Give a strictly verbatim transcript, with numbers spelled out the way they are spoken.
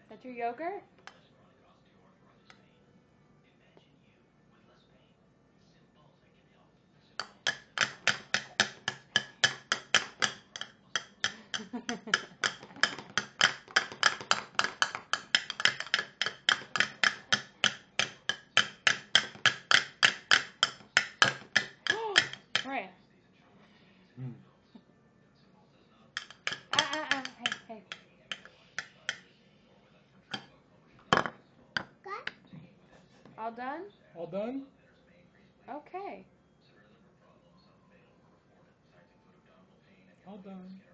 That's your yogurt? Right. Hmm. Ah, ah, ah. Hey, hey. All done? All done? Okay. All done.